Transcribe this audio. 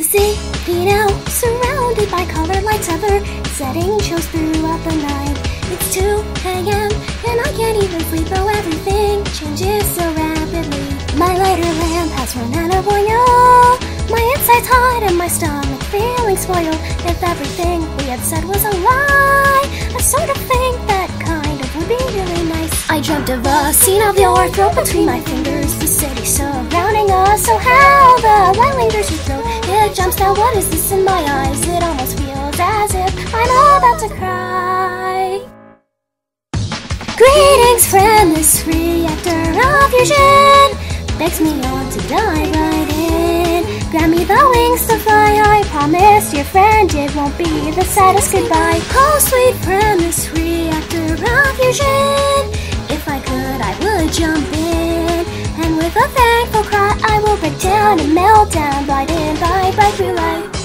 see me now, surrounded by colored lights ever setting shows throughout the night. It's 2 a.m. and I can't even sleep, though everything changes so rapidly. My lighter lamp has run out of oil. My insides hot and my stomach feeling spoiled. If everything we had said was a lie, I sort of think that kind of would be really nice. I dreamt of a scene of your throat between my fingers, the city surrounding us, so how the light lingers your throat. It jumps down, what is this in my eyes? It almost feels as if I'm about to cry. Greetings, friend, this reactor of fusion begs me on to dive right in. Grant me the wings to fly, I promise, dear friend, it won't be the saddest goodbye. Oh, sweet friend, this reactor of fusion, if I could, I would jump in, and with a thankful cry, I will break down and melt down, blinded by bright blue light.